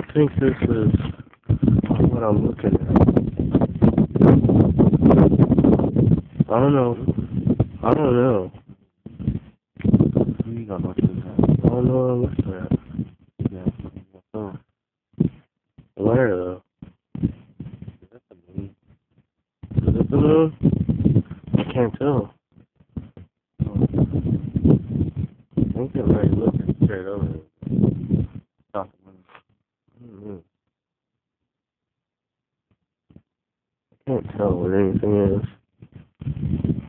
think this is what I'm looking at. I don't know. I don't know. You got much of that. I don't know what I'm looking at. Yeah, so, Where though? is that the moon? Is it the moon? I can't tell. No. I think it might look straight over it. Not the moon. Mm-hmm. I can't tell what anything is.